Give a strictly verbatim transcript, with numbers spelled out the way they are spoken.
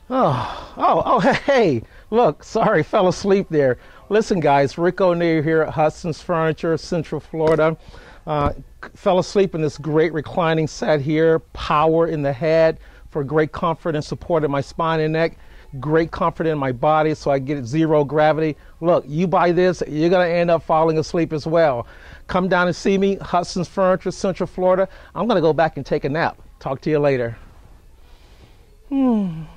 Oh, oh, oh, hey, look, sorry, fell asleep there. Listen, guys, Rick O'Neill here at Hudson's Furniture, Central Florida. Uh, fell asleep in this great reclining set here, power in the head for great comfort and support in my spine and neck, great comfort in my body so I get zero gravity. Look, you buy this, you're going to end up falling asleep as well. Come down and see me, Hudson's Furniture, Central Florida. I'm going to go back and take a nap. Talk to you later. Hmm.